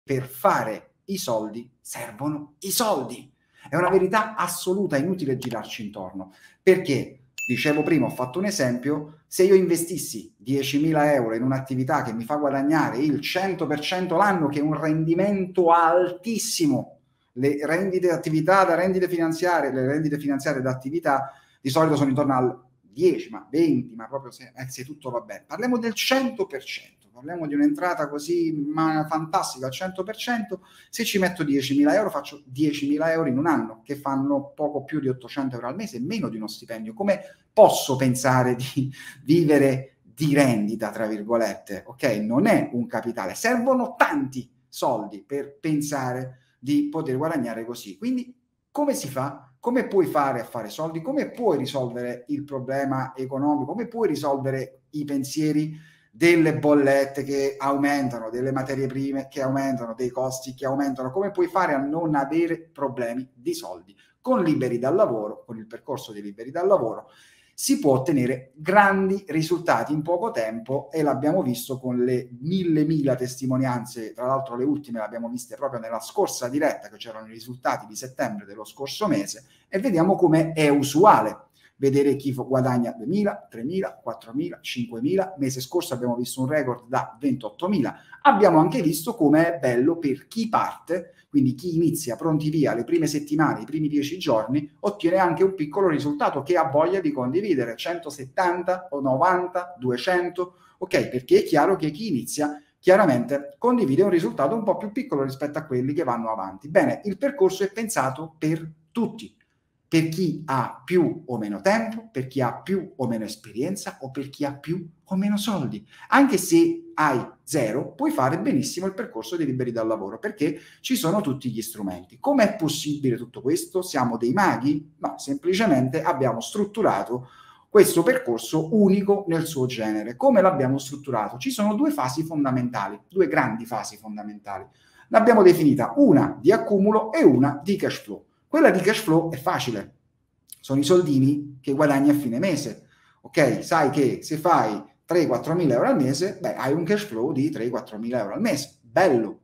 per fare i soldi servono i soldi. È una verità assoluta, inutile girarci intorno. Perché? Dicevo prima, ho fatto un esempio, se io investissi 10.000 euro in un'attività che mi fa guadagnare il 100% l'anno, che è un rendimento altissimo, le rendite attività da rendite finanziarie, le rendite finanziarie da attività di solito sono intorno al 10, ma 20, ma proprio se tutto va bene. Parliamo del 100%, parliamo di un'entrata così fantastica al 100%, se ci metto 10.000 euro faccio 10.000 euro in un anno, che fanno poco più di 800 euro al mese, meno di uno stipendio. Come posso pensare di vivere di rendita, tra virgolette? Ok, non è un capitale, servono tanti soldi per pensare di poter guadagnare così. Quindi come si fa? Come puoi fare a fare soldi? Come puoi risolvere il problema economico? Come puoi risolvere i pensieri delle bollette che aumentano, delle materie prime che aumentano, dei costi che aumentano? Come puoi fare a non avere problemi di soldi? Con Liberi dal Lavoro, con il percorso di Liberi dal Lavoro, si può ottenere grandi risultati in poco tempo, e l'abbiamo visto con le mille testimonianze. Tra l'altro le ultime le abbiamo viste proprio nella scorsa diretta, che c'erano i risultati di settembre dello scorso mese, e vediamo come è usuale vedere chi guadagna 2.000, 3.000, 4.000, 5.000. Mese scorso abbiamo visto un record da 28.000. Abbiamo anche visto come è bello per chi parte, quindi chi inizia pronti via le prime settimane, i primi 10 giorni, ottiene anche un piccolo risultato che ha voglia di condividere, 170 o 90, 200, ok? Perché è chiaro che chi inizia chiaramente condivide un risultato un po' più piccolo rispetto a quelli che vanno avanti. Bene, il percorso è pensato per tutti, per chi ha più o meno tempo, per chi ha più o meno esperienza o per chi ha più o meno soldi. Anche se hai zero, puoi fare benissimo il percorso di Liberi dal Lavoro, perché ci sono tutti gli strumenti. Com'è possibile tutto questo? Siamo dei maghi? No, semplicemente abbiamo strutturato questo percorso unico nel suo genere. Come l'abbiamo strutturato? Ci sono due fasi fondamentali, due grandi fasi fondamentali. L'abbiamo definita una di accumulo e una di cash flow. Quella di cash flow è facile, sono i soldini che guadagni a fine mese. Ok, sai che se fai 3-4 mila euro al mese, beh, hai un cash flow di 3-4 mila euro al mese. Bello.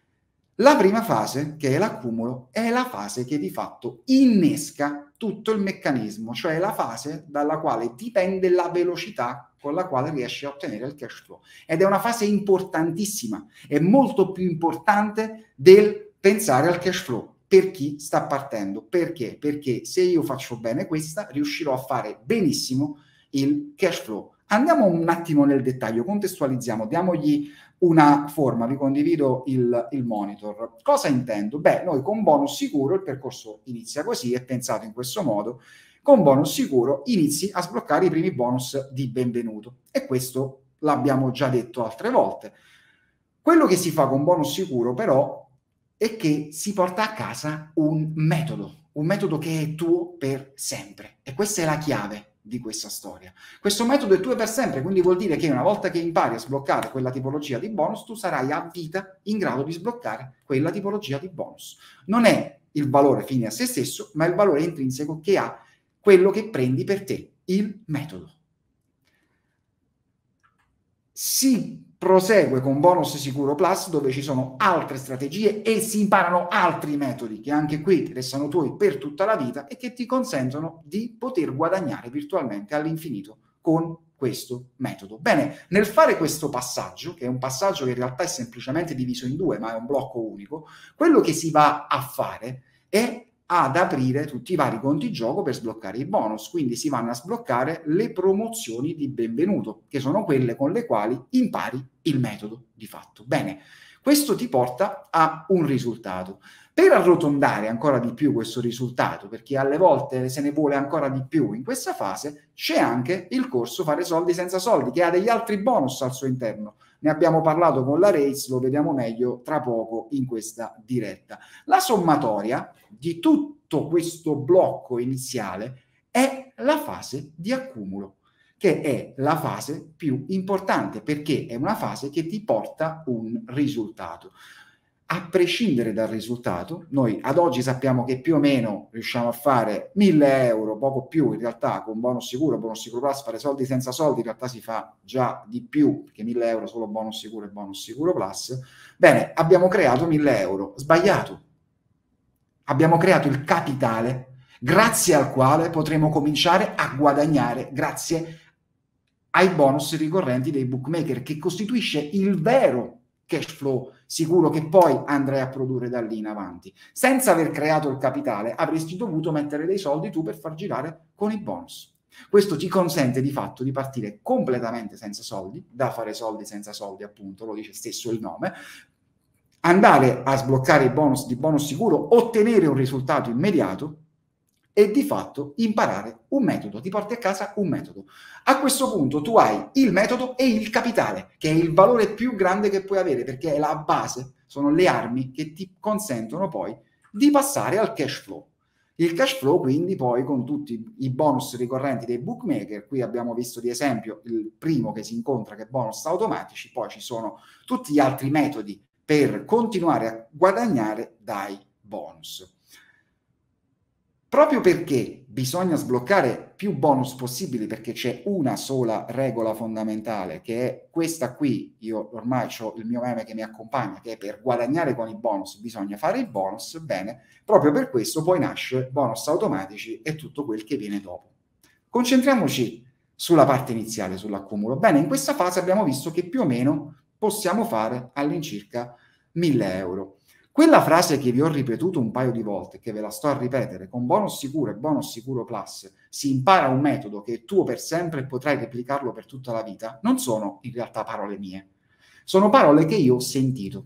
La prima fase, che è l'accumulo, è la fase che di fatto innesca tutto il meccanismo, cioè la fase dalla quale dipende la velocità con la quale riesci a ottenere il cash flow. Ed è una fase importantissima, è molto più importante del pensare al cash flow per chi sta partendo. Perché? Perché se io faccio bene questa, riuscirò a fare benissimo il cash flow. Andiamo un attimo nel dettaglio, contestualizziamo, diamogli una forma, vi condivido il monitor. Cosa intendo? Beh, noi con bonus sicuro, il percorso inizia così, è pensato in questo modo, con bonus sicuro inizi a sbloccare i primi bonus di benvenuto, e questo l'abbiamo già detto altre volte. Quello che si fa con bonus sicuro però è che si porta a casa un metodo che è tuo per sempre, e questa è la chiave di questa storia. Questo metodo è tuo per sempre, quindi vuol dire che una volta che impari a sbloccare quella tipologia di bonus, tu sarai a vita in grado di sbloccare quella tipologia di bonus. Non è il valore fine a se stesso, ma il valore intrinseco che ha quello che prendi per te, il metodo. Si prosegue con bonus sicuro plus, dove ci sono altre strategie e si imparano altri metodi che anche qui restano tuoi per tutta la vita e che ti consentono di poter guadagnare virtualmente all'infinito con questo metodo. Bene, nel fare questo passaggio, che è un passaggio che in realtà è semplicemente diviso in due, ma è un blocco unico, quello che si va a fare è ad aprire tutti i vari conti gioco per sbloccare i bonus. Quindi si vanno a sbloccare le promozioni di benvenuto, che sono quelle con le quali impari il metodo di fatto. Bene, questo ti porta a un risultato. Per arrotondare ancora di più questo risultato, perché alle volte se ne vuole ancora di più in questa fase, c'è anche il corso Fare soldi senza soldi, che ha degli altri bonus al suo interno. Ne abbiamo parlato con la Race, lo vediamo meglio tra poco in questa diretta. La sommatoria di tutto questo blocco iniziale è la fase di accumulo, che è la fase più importante, perché è una fase che ti porta un risultato. a prescindere dal risultato, noi ad oggi sappiamo che più o meno riusciamo a fare 1.000 euro, poco più in realtà, con bonus sicuro plus, fare soldi senza soldi, in realtà si fa già di più, perché 1.000 euro solo bonus sicuro plus. Bene, abbiamo creato 1.000 euro, sbagliato. Abbiamo creato il capitale grazie al quale potremo cominciare a guadagnare grazie ai bonus ricorrenti dei bookmaker, che costituisce il vero cash flow sicuro che poi andrai a produrre da lì in avanti. Senza aver creato il capitale avresti dovuto mettere dei soldi tu per far girare con i bonus. Questo ti consente di fatto di partire completamente senza soldi, da fare soldi senza soldi, appunto, lo dice stesso il nome, andare a sbloccare i bonus di bonus sicuro, ottenere un risultato immediato e di fatto imparare un metodo, ti porti a casa un metodo. A questo punto tu hai il metodo e il capitale, che è il valore più grande che puoi avere, perché è la base, sono le armi che ti consentono poi di passare al cash flow. Il cash flow quindi poi con tutti i bonus ricorrenti dei bookmaker, qui abbiamo visto di esempio il primo che si incontra, che è bonus automatici, poi ci sono tutti gli altri metodi per continuare a guadagnare dai bonus. Proprio perché bisogna sbloccare più bonus possibili, perché c'è una sola regola fondamentale, che è questa qui, io ormai ho il mio meme che mi accompagna, che è: per guadagnare con i bonus bisogna fare i bonus. Bene, proprio per questo poi nasce bonus automatici e tutto quel che viene dopo. Concentriamoci sulla parte iniziale, sull'accumulo. Bene, in questa fase abbiamo visto che più o meno possiamo fare all'incirca 1.000 euro. Quella frase che vi ho ripetuto un paio di volte, che ve la sto a ripetere, con bonus sicuro e bonus sicuro plus si impara un metodo che è tuo per sempre e potrai replicarlo per tutta la vita, non sono in realtà parole mie, sono parole che io ho sentito.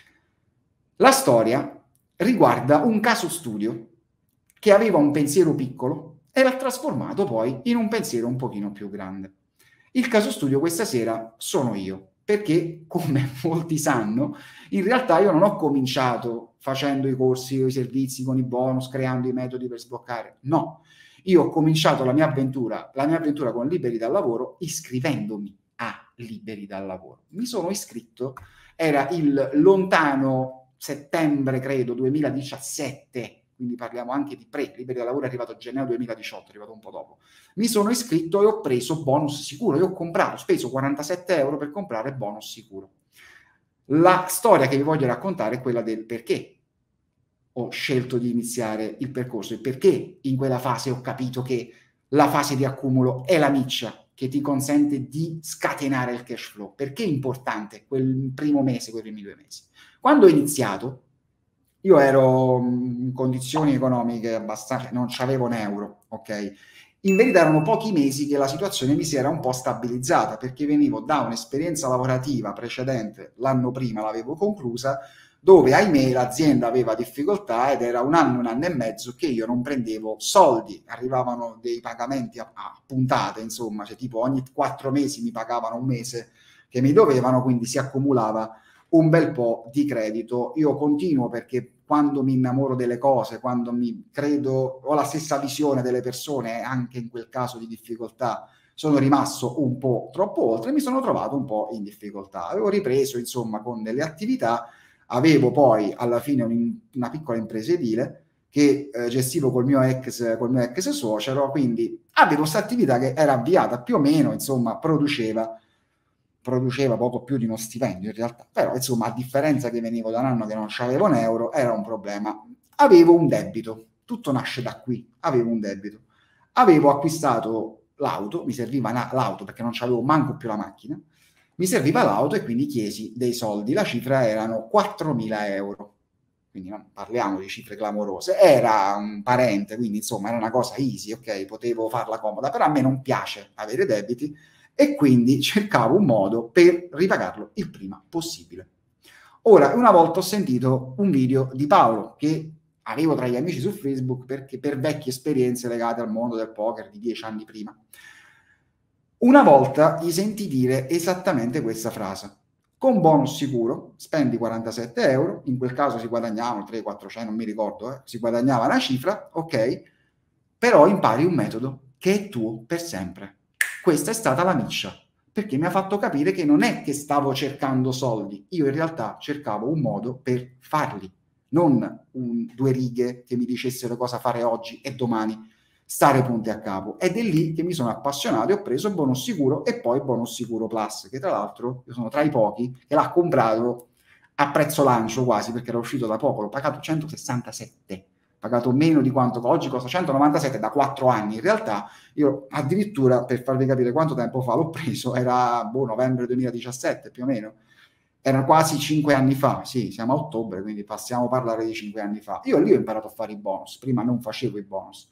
La storia riguarda un caso studio che aveva un pensiero piccolo e l'ha trasformato poi in un pensiero un pochino più grande. Il caso studio questa sera sono io, perché, come molti sanno, in realtà io non ho cominciato facendo i corsi o i servizi con i bonus, creando i metodi per sbloccare. No, io ho cominciato la mia avventura con Liberi dal Lavoro iscrivendomi a Liberi dal Lavoro. Mi sono iscritto, era il lontano settembre, credo, 2017, quindi parliamo anche di Liberi dal Lavoro è arrivato a gennaio 2018, è arrivato un po' dopo. Mi sono iscritto e ho preso bonus sicuro. Io ho speso 47 euro per comprare bonus sicuro. La storia che vi voglio raccontare è quella del perché ho scelto di iniziare il percorso e perché in quella fase ho capito che la fase di accumulo è la miccia che ti consente di scatenare il cash flow. Perché è importante quel primo mese, quei primi 2 mesi? Quando ho iniziato, io ero in condizioni economiche abbastanza, non c'avevo un euro, ok? In verità erano pochi mesi che la situazione mi si era un po' stabilizzata, perché venivo da un'esperienza lavorativa precedente, l'anno prima l'avevo conclusa, dove ahimè l'azienda aveva difficoltà ed era un anno e mezzo che io non prendevo soldi, arrivavano dei pagamenti a puntate, insomma, cioè tipo ogni 4 mesi mi pagavano un mese che mi dovevano, quindi si accumulava un bel po' di credito. Io continuo perché quando mi innamoro delle cose, quando mi credo, ho la stessa visione delle persone, anche in quel caso di difficoltà, sono rimasto un po' troppo oltre e mi sono trovato un po' in difficoltà. Avevo ripreso, insomma, con delle attività, avevo poi alla fine una piccola impresa edile che gestivo col mio ex suocero, quindi avevo questa attività che era avviata più o meno, insomma, produceva poco più di uno stipendio in realtà, però insomma, a differenza che venivo da un anno che non c'avevo un euro, era un problema. Avevo un debito, tutto nasce da qui, avevo un debito. Avevo acquistato l'auto, mi serviva l'auto perché non c'avevo manco più la macchina, mi serviva l'auto e quindi chiesi dei soldi, la cifra erano 4.000 euro, quindi non parliamo di cifre clamorose, era un parente, quindi insomma era una cosa easy, ok, potevo farla comoda, però a me non piace avere debiti, e quindi cercavo un modo per ripagarlo il prima possibile. Ora, una volta ho sentito un video di Paolo che avevo tra gli amici su Facebook perché per vecchie esperienze legate al mondo del poker di 10 anni prima. Una volta gli senti dire esattamente questa frase: con bonus sicuro spendi 47 euro, in quel caso si guadagnavano 300-400, non mi ricordo, si guadagnava una cifra, ok, però impari un metodo che è tuo per sempre. Questa è stata la miccia. perché mi ha fatto capire che non è che stavo cercando soldi, io in realtà cercavo un modo per farli, non due righe che mi dicessero cosa fare oggi e domani stare punti a capo. Ed è lì che mi sono appassionato e ho preso Bonus Sicuro e poi Bonus Sicuro Plus, che tra l'altro io sono tra i pochi che l'ha comprato a prezzo lancio quasi, perché era uscito da poco, l'ho pagato 167, pagato meno di quanto oggi costa 197 da 4 anni. In realtà io addirittura, per farvi capire quanto tempo fa l'ho preso, era novembre 2017 più o meno, era quasi 5 anni fa, sì, siamo a ottobre, quindi passiamo a parlare di 5 anni fa. Io lì ho imparato a fare i bonus, prima non facevo i bonus.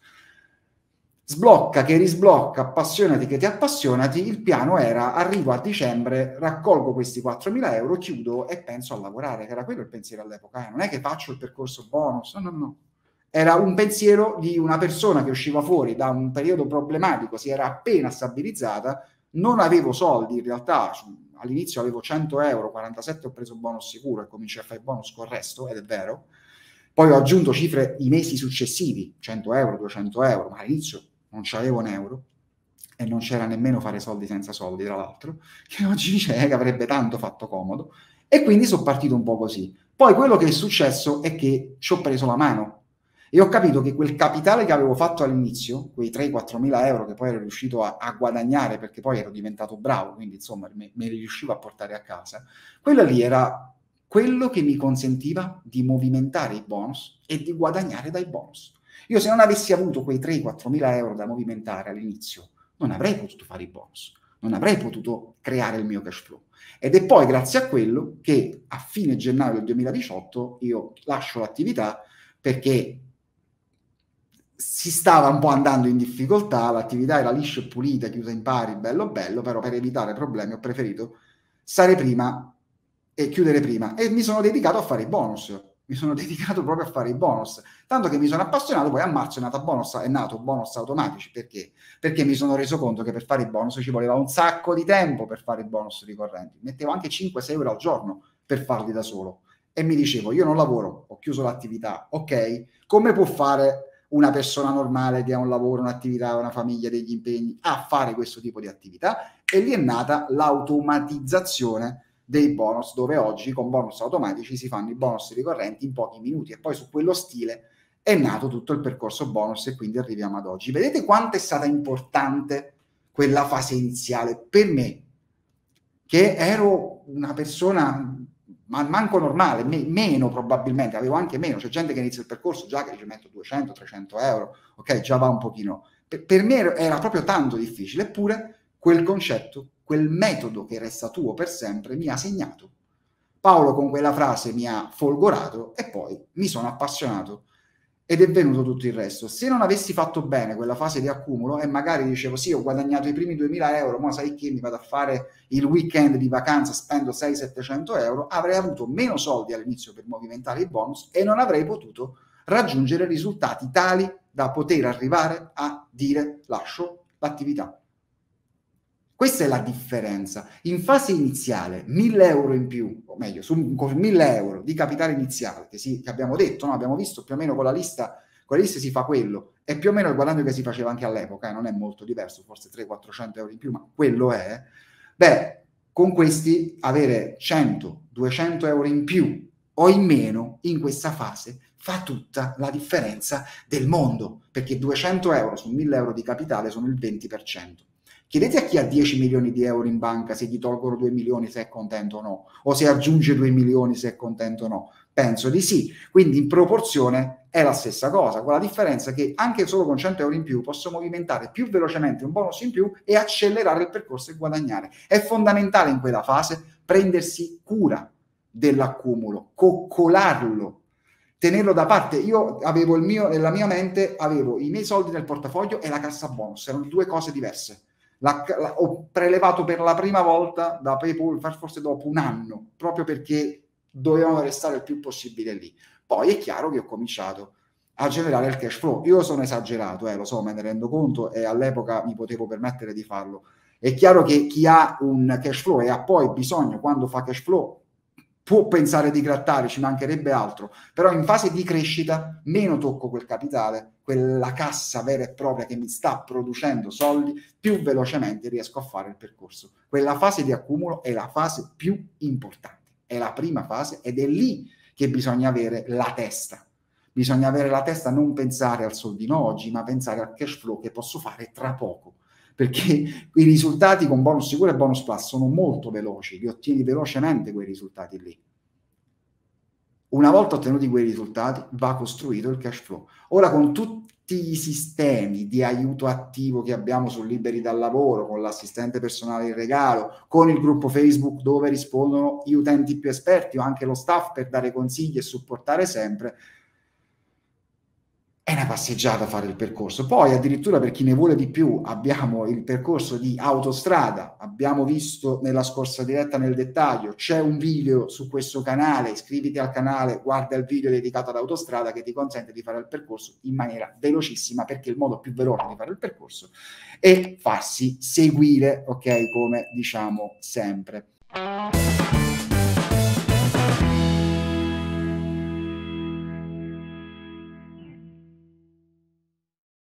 Sblocca che risblocca, appassionati che ti appassionati, il piano era arrivo a dicembre, raccolgo questi 4.000 euro, chiudo e penso a lavorare, che era quello il pensiero all'epoca, non è che faccio il percorso bonus, no. Era un pensiero di una persona che usciva fuori da un periodo problematico, si era appena stabilizzata, non avevo soldi in realtà, all'inizio avevo 100 euro, 47 ho preso bonus sicuro e cominciai a fare bonus col resto, ed è vero. Poi ho aggiunto cifre i mesi successivi, 100 euro, 200 euro, ma all'inizio non c'avevo un euro e non c'era nemmeno fare soldi senza soldi, tra l'altro, che oggi dice che avrebbe tanto fatto comodo. E quindi sono partito un po' così. Poi quello che è successo è che ci ho preso la mano e ho capito che quel capitale che avevo fatto all'inizio, quei 3-4 mila euro che poi ero riuscito a guadagnare perché poi ero diventato bravo, quindi insomma me li riuscivo a portare a casa, quello lì era quello che mi consentiva di movimentare i bonus e di guadagnare dai bonus. Io se non avessi avuto quei 3-4 mila euro da movimentare all'inizio, non avrei potuto fare i bonus, non avrei potuto creare il mio cash flow. Ed è poi grazie a quello che a fine gennaio del 2018 io lascio l'attività perché si stava un po' andando in difficoltà, l'attività era liscia e pulita, chiusa in pari, bello bello, però per evitare problemi ho preferito stare prima e chiudere prima e mi sono dedicato a fare i bonus. Mi sono dedicato proprio a fare i bonus, tanto che mi sono appassionato, poi a marzo è nato bonus automatici, perché? Perché mi sono reso conto che per fare i bonus ci voleva un sacco di tempo per fare i bonus ricorrenti, mettevo anche 5-6 euro al giorno per farli da solo e mi dicevo io non lavoro, ho chiuso l'attività, ok, come può fare una persona normale che ha un lavoro, un'attività, una famiglia, degli impegni a fare questo tipo di attività? E lì è nata l'automatizzazione dei bonus, dove oggi con bonus automatici si fanno i bonus ricorrenti in pochi minuti e poi su quello stile è nato tutto il percorso bonus e quindi arriviamo ad oggi. Vedete quanto è stata importante quella fase iniziale per me, che ero una persona manco normale, meno probabilmente, avevo anche meno, c'è gente che inizia il percorso già che ci metto 200-300 euro, ok, già va un pochino. Per me era proprio tanto difficile, eppure quel concetto, quel metodo che resta tuo per sempre mi ha segnato. Paolo con quella frase mi ha folgorato e poi mi sono appassionato ed è venuto tutto il resto. Se non avessi fatto bene quella fase di accumulo e magari dicevo sì, ho guadagnato i primi 2.000 euro, ma sai che mi vado a fare il weekend di vacanza, spendo 600-700 euro, avrei avuto meno soldi all'inizio per movimentare i bonus e non avrei potuto raggiungere risultati tali da poter arrivare a dire lascio l'attività. Questa è la differenza. In fase iniziale, 1.000 euro in più, o meglio, con 1.000 euro di capitale iniziale, che abbiamo detto, no? Abbiamo visto più o meno con la lista si fa quello, è più o meno il guadagno che si faceva anche all'epoca, non è molto diverso, forse 300-400 euro in più, ma quello è. Beh, con questi avere 100-200 euro in più o in meno in questa fase fa tutta la differenza del mondo, perché 200 euro su 1.000 euro di capitale sono il 20%. Chiedete a chi ha 10 milioni di euro in banca se gli tolgono 2 milioni se è contento o no, o se aggiunge 2 milioni se è contento o no. Penso di sì. Quindi in proporzione è la stessa cosa, con la differenza che anche solo con 100 euro in più posso movimentare più velocemente un bonus in più e accelerare il percorso e guadagnare. È fondamentale in quella fase prendersi cura dell'accumulo, coccolarlo, tenerlo da parte. Io avevo nella mia mente avevo i miei soldi nel portafoglio e la cassa bonus, erano due cose diverse. Ho prelevato per la prima volta da PayPal forse dopo un anno, proprio perché dovevano restare il più possibile lì. Poi è chiaro che ho cominciato a generare il cash flow. Io sono esagerato, lo so, me ne rendo conto e all'epoca mi potevo permettere di farlo. È chiaro che chi ha un cash flow e ha poi bisogno, quando fa cash flow, può pensare di grattare, ci mancherebbe altro, però in fase di crescita meno tocco quel capitale, quella cassa vera e propria che mi sta producendo soldi, più velocemente riesco a fare il percorso. Quella fase di accumulo è la fase più importante, è la prima fase ed è lì che bisogna avere la testa. Bisogna avere la testa, non pensare al soldino oggi, ma pensare al cash flow che posso fare tra poco, perché i risultati con bonus sicuro e bonus plus sono molto veloci, li ottieni velocemente quei risultati lì. Una volta ottenuti quei risultati va costruito il cash flow. Ora, con tutti i sistemi di aiuto attivo che abbiamo su Liberi dal Lavoro, con l'assistente personale in regalo, con il gruppo Facebook dove rispondono gli utenti più esperti o anche lo staff per dare consigli e supportare sempre, è una passeggiata fare il percorso. Poi addirittura per chi ne vuole di più abbiamo il percorso di autostrada, abbiamo visto nella scorsa diretta nel dettaglio, c'è un video su questo canale, iscriviti al canale, guarda il video dedicato ad autostrada che ti consente di fare il percorso in maniera velocissima, perché il modo più veloce di fare il percorso è farsi seguire, ok, come diciamo sempre.